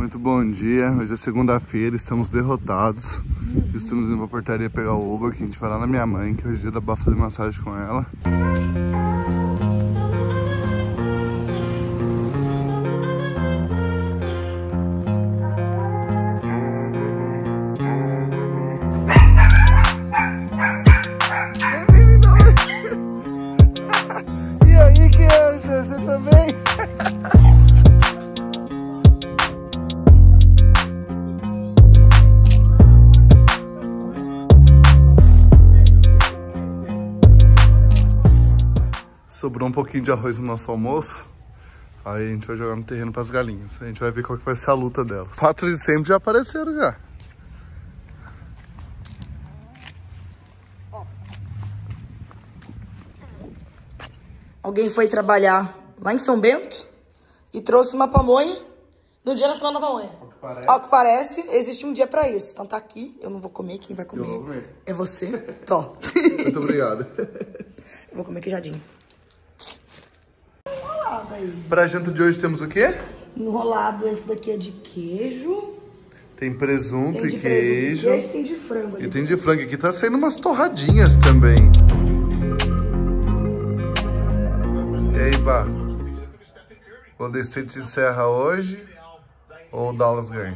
Muito bom dia, hoje é segunda-feira, estamos derrotados. Estamos indo pra portaria pegar o Uber, que a gente vai lá na minha mãe, que hoje é dia dá pra fazer massagem com ela. E aí, criança, você também? Sobrou um pouquinho de arroz no nosso almoço. Aí a gente vai jogar no terreno para as galinhas. A gente vai ver qual que vai ser a luta delas. 4 de sempre já apareceram já. Alguém foi trabalhar lá em São Bento e trouxe uma pamonha no dia nacional da pamonha. Ao que parece, existe um dia pra isso. Então tá aqui, eu não vou comer, quem vai comer, Eu vou comer. É você. Tó. Muito obrigado. Eu vou comer queijadinho. Enrolado aí. Pra janta de hoje temos o quê? Enrolado, esse daqui é de queijo. Tem presunto Tem de e queijo. presunto e tem de frango ali. E tem de frango. Aqui tá saindo umas torradinhas também. E aí, Bá? Golden State encerra hoje ou o Dallas ganha?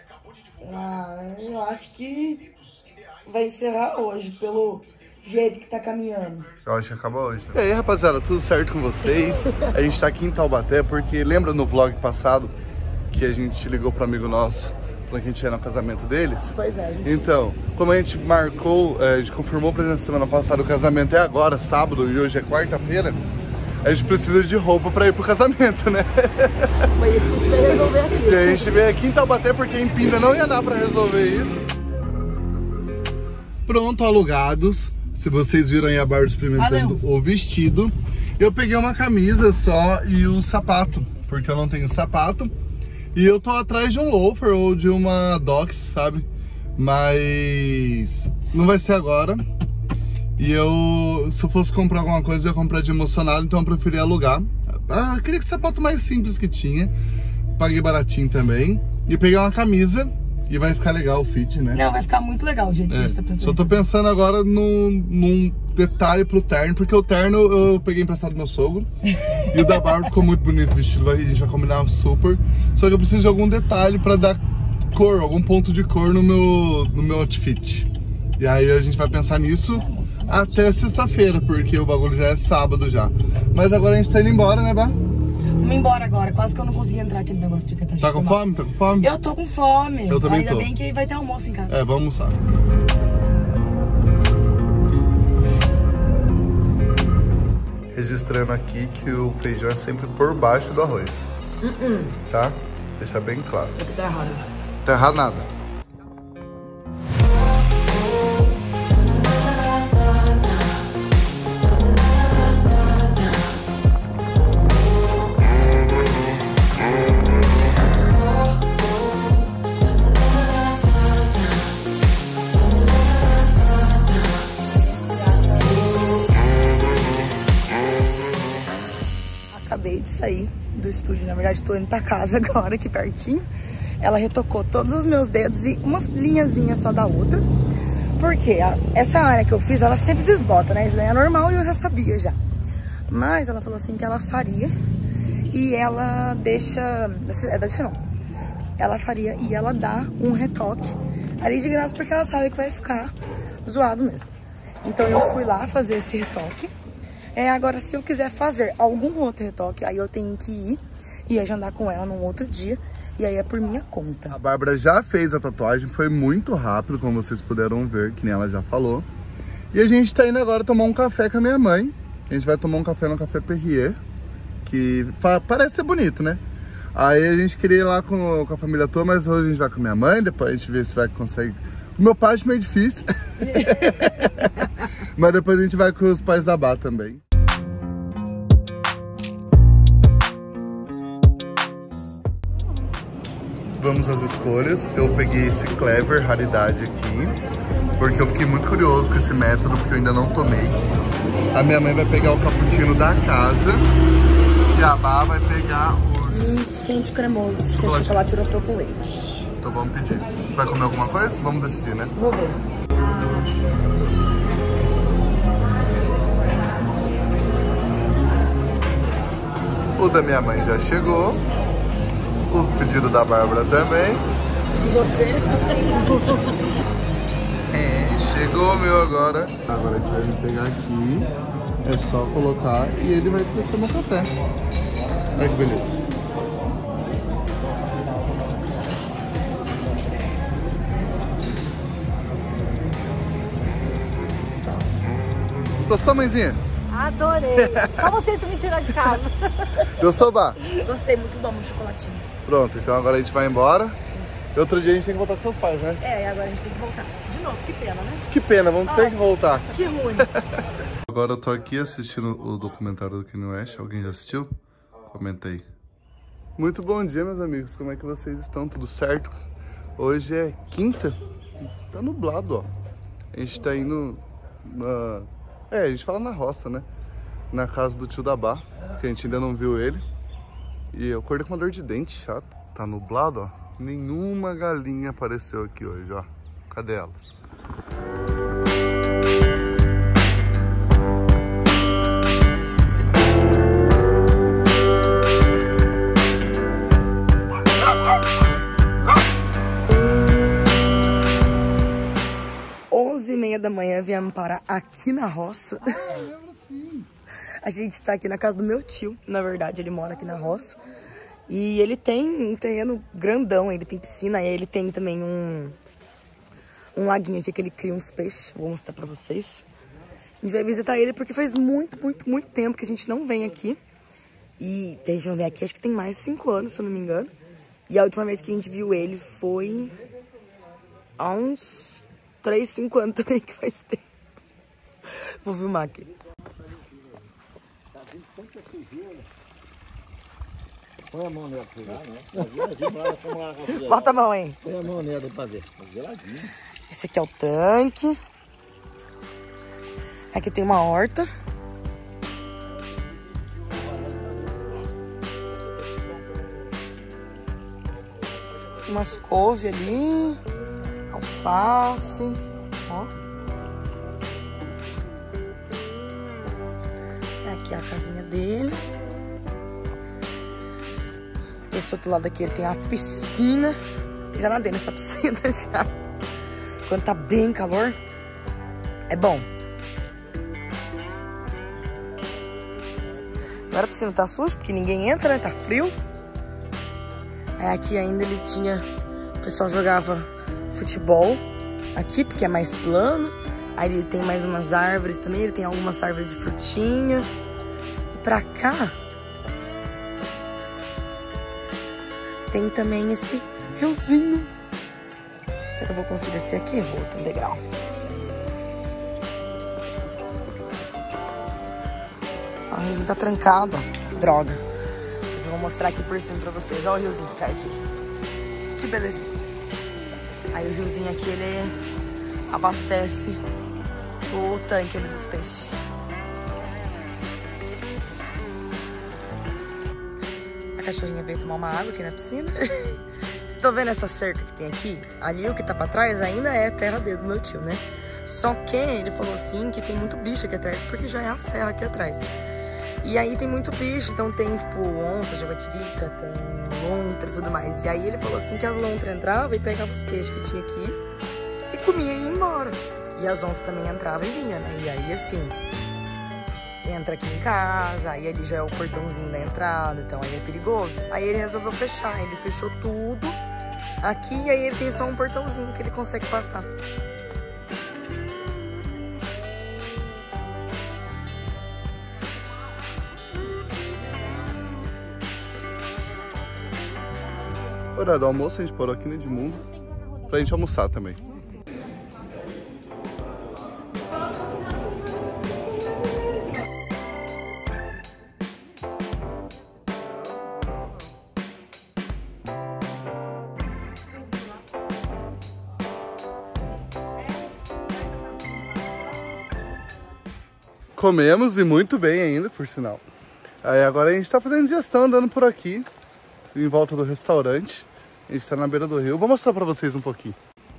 Eu acho que vai encerrar hoje, pelo jeito que tá caminhando. Eu acho que acaba hoje. E aí, rapaziada, tudo certo com vocês? A gente tá aqui em Taubaté porque lembra no vlog passado que a gente ligou pro amigo nosso pra que a gente ia no casamento deles? Pois é, gente. Então, como a gente marcou, a gente confirmou pra gente semana passada o casamento é agora, sábado, e hoje é quarta-feira, a gente precisa de roupa pra ir pro casamento, né? Foi isso que a gente veio resolver aqui. E a gente veio aqui em Taubaté porque em Pinda não ia dar pra resolver isso. Pronto, alugados. Se vocês viram aí a Bárbara experimentando o vestido. Eu peguei uma camisa só e um sapato, porque eu não tenho sapato. E eu tô atrás de um loafer ou de uma Docs, sabe? Mas não vai ser agora. E se eu fosse comprar alguma coisa, eu ia comprar de emocionado, então eu preferi alugar. Eu queria que sapato mais simples que tinha. Paguei baratinho também. E peguei uma camisa. E vai ficar legal o fit, né? Não, vai ficar muito legal o jeito que a gente tá pensando. Só tô pensando agora num detalhe pro terno, porque o terno eu peguei emprestado do meu sogro. E o da Bárbara ficou muito bonito o vestido, a gente vai combinar super. Só que eu preciso de algum detalhe pra dar cor, algum ponto de cor no meu outfit. E aí a gente vai pensar nisso até sexta-feira, porque o bagulho já é sábado já. Mas agora a gente tá indo embora, né, Bá? Vamos embora agora, quase que eu não consegui entrar aqui no negócio de catástrofe. Tá com fome? Tá com fome? Eu tô com fome. Eu também Ainda tô. bem que vai ter almoço em casa. É, vamos almoçar. Registrando aqui que o feijão é sempre por baixo do arroz. Tá? Deixar bem claro. Isso aqui tá errado. Tá errado nada. Acabei de sair do estúdio, na verdade tô indo pra casa agora, aqui pertinho. Ela retocou todos os meus dedos e uma linhazinha só da outra. Porque essa área que eu fiz, ela sempre desbota, né? Isso daí é normal e eu já sabia já. Mas ela falou assim que ela faria e ela deixa não. Ela faria e ela dá um retoque ali de graça porque ela sabe que vai ficar zoado mesmo. Então eu fui lá fazer esse retoque. Agora, se eu quiser fazer algum outro retoque, aí eu tenho que ir e agendar com ela num outro dia. E aí é por minha conta. A Bárbara já fez a tatuagem, foi muito rápido, como vocês puderam ver, que nem ela já falou. E a gente tá indo agora tomar um café com a minha mãe. A gente vai tomar um café no Café Perrier, que parece ser bonito, né? Aí a gente queria ir lá com a família toda, mas hoje a gente vai com a minha mãe, depois a gente vê se vai conseguir. O meu pai acho meio difícil. Mas depois a gente vai com os pais da Bá também. Vamos às escolhas. Eu peguei esse Clever raridade aqui, porque eu fiquei muito curioso com esse método, porque eu ainda não tomei. A minha mãe vai pegar o cappuccino da casa e a Bá vai pegar o E quente cremoso, com chocolate europeu com leite. Então vamos pedir. Vai comer alguma coisa? Vamos decidir, né? Vou ver. O da minha mãe já chegou. O pedido da Bárbara também. E você? Chegou o meu agora. Agora a gente vai pegar aqui. É só colocar e ele vai descer no café. Olha que beleza. Gostou, mãezinha? Adorei. Só vocês pra me tirar de casa. Gostou, Bá? Gostei, muito bom o chocolatinho. Pronto, então agora a gente vai embora. E outro dia a gente tem que voltar com seus pais, né? É, agora a gente tem que voltar. De novo, que pena, né? Que pena, vamos ter que voltar. Que ruim. Agora eu tô aqui assistindo o documentário do Kanye West. Alguém já assistiu? Comenta aí. Muito bom dia, meus amigos. Como é que vocês estão? Tudo certo? Hoje é quinta. Tá nublado, ó. A gente tá indo na... a gente fala na roça, né? Na casa do tio da Bá, que a gente ainda não viu ele. E eu acordei com uma dor de dente chato. Tá nublado, ó. Nenhuma galinha apareceu aqui hoje, ó. Cadê elas? Da manhã viemos parar aqui na roça. Eu lembro sim. A gente tá aqui na casa do meu tio, na verdade ele mora aqui na roça. E ele tem um terreno grandão, ele tem piscina, e ele tem também um laguinho aqui que ele cria uns peixes. Vou mostrar pra vocês. A gente vai visitar ele porque faz muito tempo que a gente não vem aqui. E a gente não vem aqui, acho que tem mais de 5 anos, se eu não me engano. E a última vez que a gente viu ele foi há uns 3, 5 anos também, que faz tempo. Vou filmar aqui. Põe a mão nela pra ver. Bota a mão aí. Põe a mão nela pra ver. Geladinho. Esse aqui é o tanque. Aqui tem uma horta. Umas couve ali. Alface, ó. É aqui a casinha dele. Esse outro lado aqui ele tem a piscina. Já nadei nessa piscina já. Quando tá bem calor, é bom. Agora a piscina tá suja porque ninguém entra, né? Tá frio. Aí aqui ainda ele tinha... O pessoal jogava futebol aqui, porque é mais plano. Aí ele tem mais umas árvores também. Ele tem algumas árvores de frutinha. E pra cá tem também esse riozinho. Será que eu vou conseguir descer aqui? Vou, tem um degrau. Ó, o riozinho tá trancado, ó. Droga. Mas eu vou mostrar aqui por cima pra vocês. Ó o riozinho que cai aqui. Que belezinha. Aí o riozinho aqui, ele abastece o tanque ali dos peixes. A cachorrinha veio tomar uma água aqui na piscina. Vocês estão vendo essa cerca que tem aqui? Ali o que tá pra trás ainda é terra dele do meu tio, né? Só que ele falou assim que tem muito bicho aqui atrás, porque já é a serra aqui atrás. E aí tem muito bicho, então tem tipo onça, jaguatirica, tem lontra e tudo mais. E aí ele falou assim que as lontras entravam e pegavam os peixes que tinha aqui e comia e ia embora. E as onças também entravam e vinha, né? E aí assim, entra aqui em casa, aí ali já é o portãozinho da entrada, então aí é perigoso. Aí ele resolveu fechar, ele fechou tudo aqui e aí ele tem só um portãozinho que ele consegue passar. Horário do almoço, a gente parou aqui no Edmundo pra gente almoçar também. Comemos e muito bem ainda, por sinal. Aí agora a gente tá fazendo digestão, andando por aqui. em volta do restaurante. A gente tá na beira do rio. Vou mostrar pra vocês um pouquinho.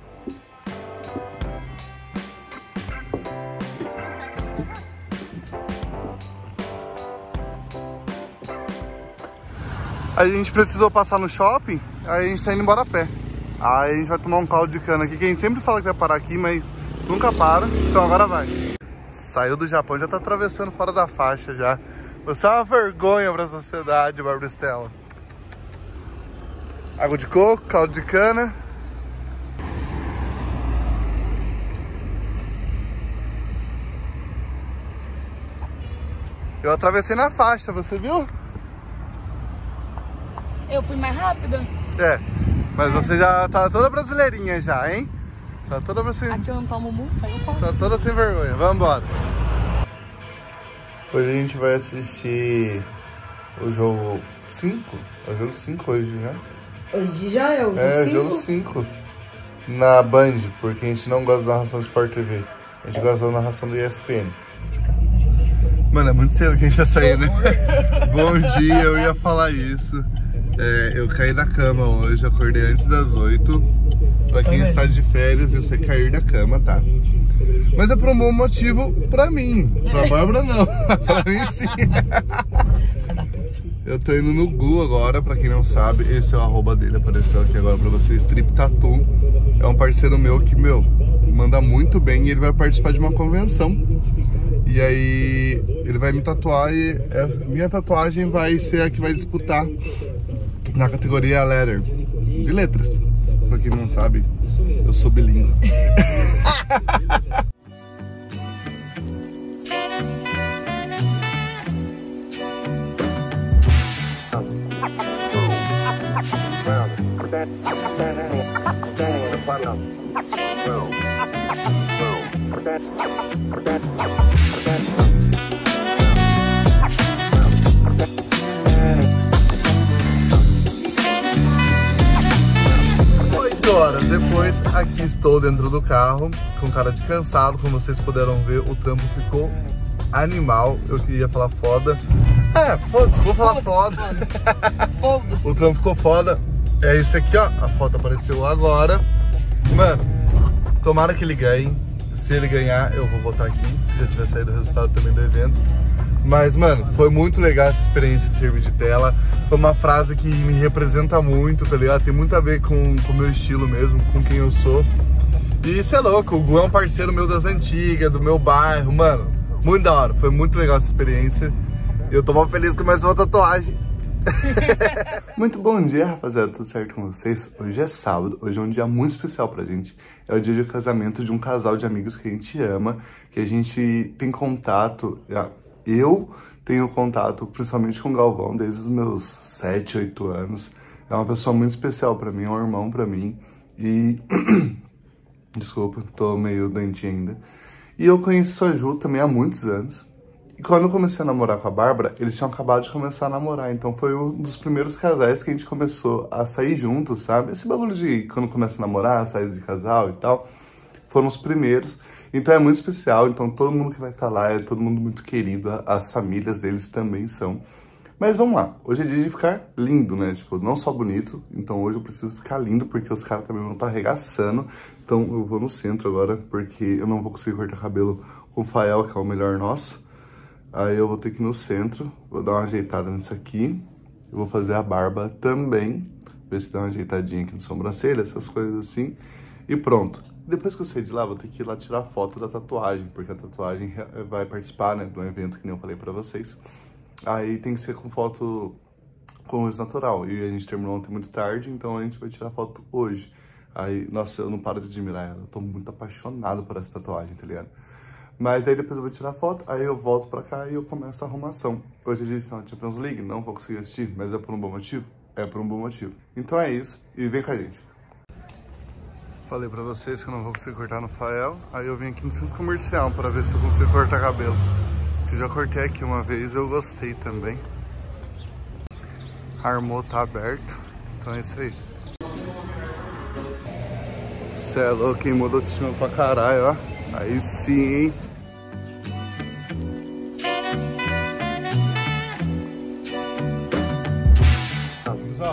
A gente precisou passar no shopping, aí a gente tá indo embora a pé. Aí a gente vai tomar um caldo de cana aqui, que a gente sempre fala que vai parar aqui, mas nunca para, então agora vai. Saiu do Japão, já tá atravessando fora da faixa já. Você é uma vergonha pra sociedade, Bárbara Estela. Água de coco, caldo de cana. Eu atravessei na faixa, você viu? Eu fui mais rápida. É, mas você já tá toda brasileirinha já, hein? Tá toda brasileirinha. Aqui eu não tomo multa, eu posso. Tá toda sem vergonha, vamos embora. Hoje a gente vai assistir o jogo 5. É o jogo 5 hoje, né? Hoje já é o jogo 5? É, jogo 5. Na Band, porque a gente não gosta da narração do Sport TV. A gente gosta da narração do ESPN. Mano, é muito cedo que a gente tá saindo, né? Bom dia, eu ia falar isso. Eu caí da cama hoje, acordei antes das 8. Pra quem está de férias, eu sei cair da cama, tá? Mas é por um bom motivo pra mim. Pra Bárbara não. Pra mim sim. Eu tô indo no Gu agora, pra quem não sabe. Esse é o arroba dele, apareceu aqui agora pra vocês. Trip Tattoo. É um parceiro meu que, manda muito bem. E ele vai participar de uma convenção. E aí ele vai me tatuar e minha tatuagem vai ser a que vai disputar na categoria Letter, de letras. Pra quem não sabe, eu sou bilíngue. Horas depois, aqui estou dentro do carro, com cara de cansado. Como vocês puderam ver, o trampo ficou animal. Eu queria falar foda. Foda-se, vou falar foda. Foda-se. O trampo ficou foda. É isso aqui, ó. A foto apareceu agora. Mano, tomara que ele ganhe. Se ele ganhar, eu vou botar aqui. Se já tiver saído o resultado também do evento. Mas, mano, foi muito legal essa experiência de servir de tela. Foi uma frase que me representa muito, tá ligado? Tem muito a ver com o meu estilo mesmo, com quem eu sou. E isso é louco, o Gu é um parceiro meu das antigas, do meu bairro, mano. Muito da hora, foi muito legal essa experiência. Eu tô mal feliz com mais uma tatuagem. Muito bom dia, rapaziada, tudo certo com vocês? Hoje é sábado, hoje é um dia muito especial pra gente. É o dia de casamento de um casal de amigos que a gente ama, que a gente tem contato... Eu tenho contato principalmente com o Galvão desde os meus 7, 8 anos. É uma pessoa muito especial pra mim, é um irmão pra mim. E... Desculpa, tô meio doentinho ainda. E eu conheci a Ju também há muitos anos. E quando eu comecei a namorar com a Bárbara, eles tinham acabado de começar a namorar. Então foi um dos primeiros casais que a gente começou a sair juntos, sabe? Esse bagulho de quando começa a namorar, sair de casal e tal. Foram os primeiros. Então é muito especial, então todo mundo que vai estar lá é todo mundo muito querido, as famílias deles também são. Mas vamos lá, hoje é dia de ficar lindo, né? Tipo, não só bonito, então hoje eu preciso ficar lindo, porque os caras também vão estar arregaçando. Então eu vou no centro agora, porque eu não vou conseguir cortar cabelo com o Fael, que é o melhor nosso. Aí eu vou ter que ir no centro, vou dar uma ajeitada nisso aqui. Eu vou fazer a barba também, ver se dá uma ajeitadinha aqui na sobrancelha, essas coisas assim. E pronto. Depois que eu sair de lá, vou ter que ir lá tirar foto da tatuagem, porque a tatuagem vai participar, né, do evento que nem eu falei pra vocês. Aí tem que ser com foto com luz natural. E a gente terminou ontem muito tarde, então a gente vai tirar foto hoje. Aí, nossa, eu não paro de admirar ela. Eu tô muito apaixonado por essa tatuagem, tá ligado? Mas daí depois eu vou tirar foto, aí eu volto pra cá e eu começo a arrumação. Hoje é dia de final de Champions League, não vou conseguir assistir, mas é por um bom motivo? É por um bom motivo. Então é isso, e vem com a gente. Falei pra vocês que eu não vou conseguir cortar no Fael, aí eu vim aqui no centro comercial pra ver se eu consigo cortar cabelo. Eu já cortei aqui uma vez, eu gostei também. Armou, tá aberto, então é isso aí. Cê é louco, quem mudou de cima pra caralho, ó. Aí sim, hein.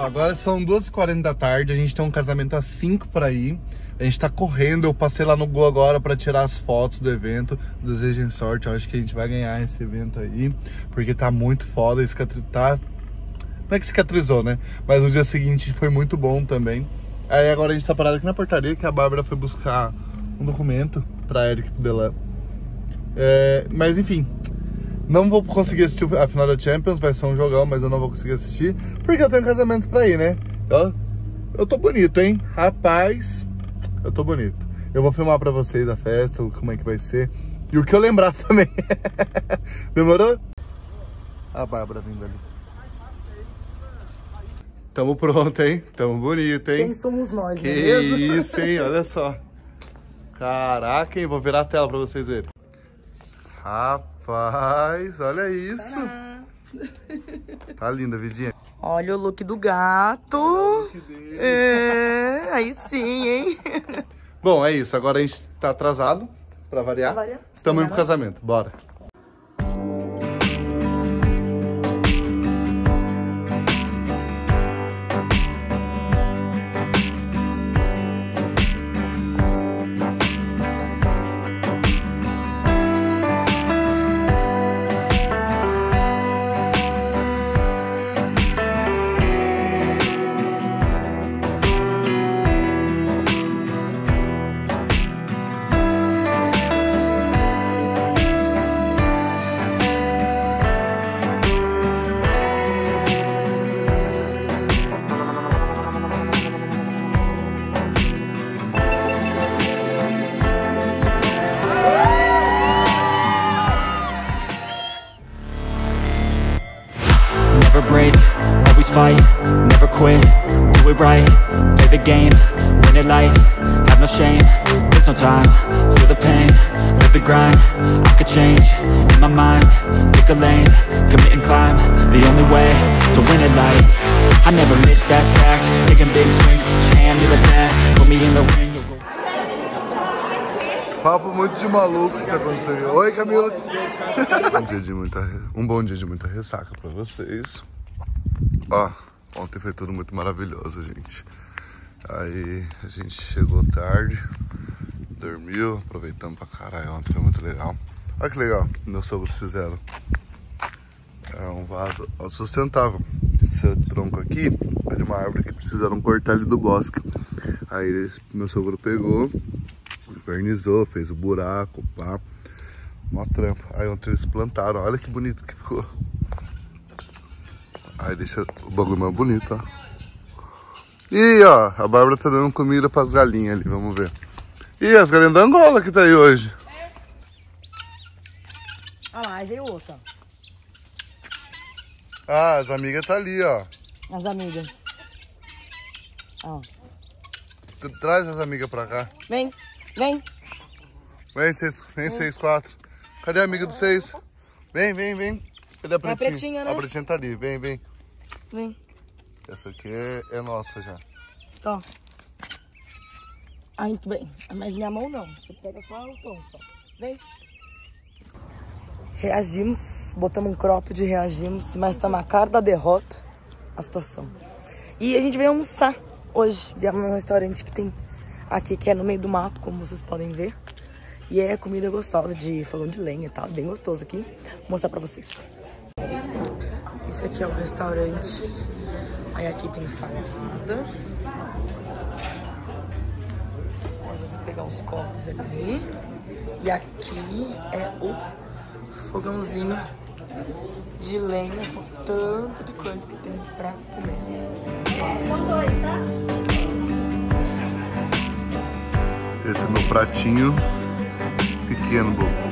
Agora são 2h40 da tarde, a gente tem um casamento às 5 para ir. A gente tá correndo, eu passei lá no Gol agora pra tirar as fotos do evento. Desejem sorte, eu acho que a gente vai ganhar esse evento aí, porque tá muito foda, tá... Não é que cicatrizou, né? Mas o dia seguinte foi muito bom também. Aí agora a gente tá parado aqui na portaria, que a Bárbara foi buscar um documento pra Eric e pro Delan. Mas enfim, não vou conseguir assistir a final da Champions, vai ser um jogão, mas eu não vou conseguir assistir, porque eu tenho casamento pra ir, né? Eu tô bonito, hein? Rapaz... Eu tô bonito. Eu vou filmar pra vocês a festa, como é que vai ser. E o que eu lembrar também. Demorou? A Bárbara vindo ali. Tamo pronto, hein? Tamo bonito, hein? Quem somos nós, que mesmo? isso, hein? Olha só. Caraca, hein? Vou virar a tela pra vocês verem. Rapaz, olha isso. Tá linda, Vidinha. Olha o look do gato. Aí sim, hein? Bom, é isso. Agora a gente tá atrasado, pra variar. Estamos indo pro casamento. Bora. Never break, always fight, never quit, do it right, play the game, win it life, have no shame, there's no time, feel the pain, live the grind, I could change, in my mind, pick a lane, commit and climb, the only way to win it life, I never miss, that's fact, taking big swings, each hand to the bat, put me in the ring, you'll go. Papo muito de maluco que tá acontecendo. Oi, Camila. Um bom dia de muita ressaca pra vocês. Ó, ontem foi tudo muito maravilhoso, gente. Aí a gente chegou tarde, dormiu, aproveitamos pra caralho. Ontem foi muito legal. Olha que legal, meus sogros fizeram. É um vaso sustentável. Esse tronco aqui é de uma árvore que precisaram cortar ele do bosque. Aí meu sogro pegou, vernizou, fez o buraco, pá. Mó trampa. Aí ontem eles plantaram, olha que bonito que ficou. Aí deixa o bagulho mais bonito, ó. E ó, a Bárbara tá dando comida pras galinhas ali, vamos ver. E as galinhas da Angola que tá aí hoje. Olha lá, aí veio outra. Ah, as amigas tá ali, ó. As amigas. Ó. Traz as amigas pra cá. Vem, vem. Vem, 6-4. Cadê a amiga do 6? Vem, vem, vem. Cadê a pretinha? A pretinha, né? A pretinha tá ali, vem, vem. Vem. Essa aqui é nossa já. Ó. Aí, tudo bem. Mas minha mão não. Você pega só o tom, só. Vem. Reagimos, botamos um cropped, reagimos, mas tá na cara da derrota a situação. E a gente veio almoçar hoje. Viemos num restaurante que tem aqui, que é no meio do mato, como vocês podem ver. E é comida gostosa, de fogão de lenha e tal, bem gostoso aqui. Vou mostrar pra vocês. Esse aqui é o restaurante. Aí aqui tem salada. Aí você pegar uns copos ali. E aqui é o fogãozinho de lenha com tanto de coisa que tem pra comer. Esse é meu pratinho pequeno, bobo.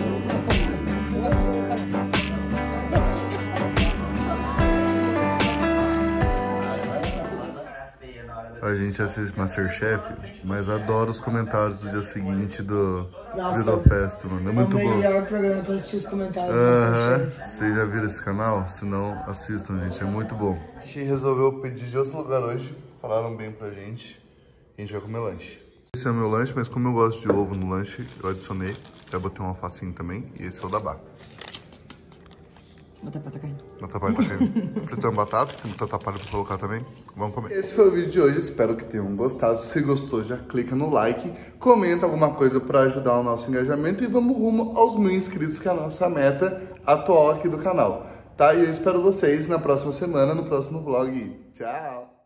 A gente assiste Masterchef, mas adora os comentários do dia seguinte do Virofest, mano. É muito bom. É o melhor programa pra assistir os comentários do Masterchef. Vocês já viram esse canal? Se não, assistam, gente. É muito bom. A gente resolveu pedir de outro lugar hoje. Falaram bem pra gente. A gente vai comer lanche. Esse é o meu lanche, mas como eu gosto de ovo no lanche, eu adicionei. Já botei um alfacinho também. E esse é o da Bá. Batata tá caindo. Batata tá caindo. Precisamos de batata, tem muita tapalha pra colocar também. Vamos comer. Esse foi o vídeo de hoje, espero que tenham gostado. Se gostou, já clica no like, comenta alguma coisa pra ajudar o nosso engajamento e vamos rumo aos 1000 inscritos, que é a nossa meta atual aqui do canal. Tá? E eu espero vocês na próxima semana, no próximo vlog. Tchau!